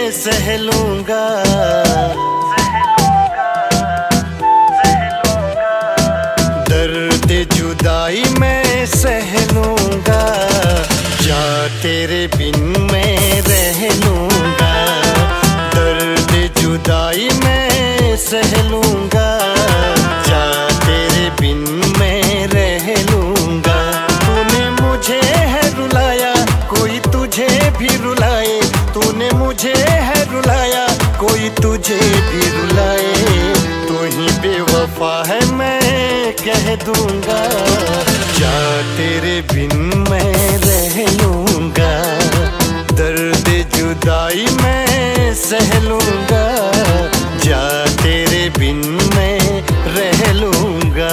सह लूंगा। दर्द जुदाई मैं सह लूंगा, जा तेरे बिन मैं रह लूंगा। दर्द जुदाई मैं सह लूंगा, जा तेरे बिन मैं रह लूंगा। तूने मुझे है रुलाया, कोई तुझे भी रुलाए। तूने मुझे है रुलाया, कोई तुझे भी रुलाए। तू ही बेवफा है मैं कह दूंगा, जा तेरे बिन मैं रह लूंगा। दर्द जुदाई मैं सह लूंगा, जा तेरे बिन मैं रह लूंगा।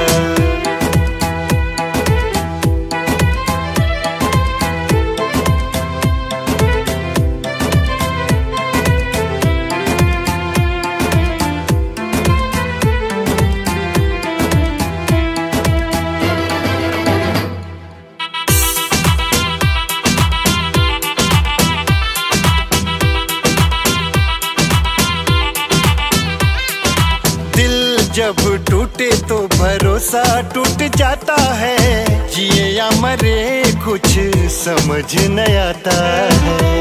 जब टूटे तो भरोसा टूट जाता है, जिए या मरे कुछ समझ न आता है।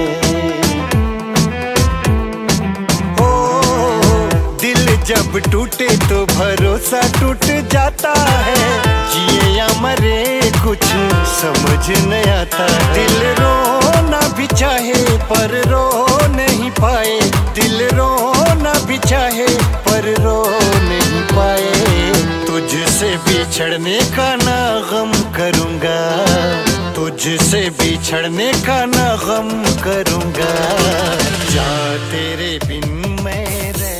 ओ दिल जब टूटे तो भरोसा टूट जाता है, जिए या मरे कुछ समझ न आता। दिल रोना भी चाहे पर रो नहीं पाए, दिल रोना भी चाहे पर रो नहीं पाए। तुझसे बिछड़ने का ना गम करूंगा, तुझसे बिछड़ने का ना गम करूंगा। जा तेरे बिन मैं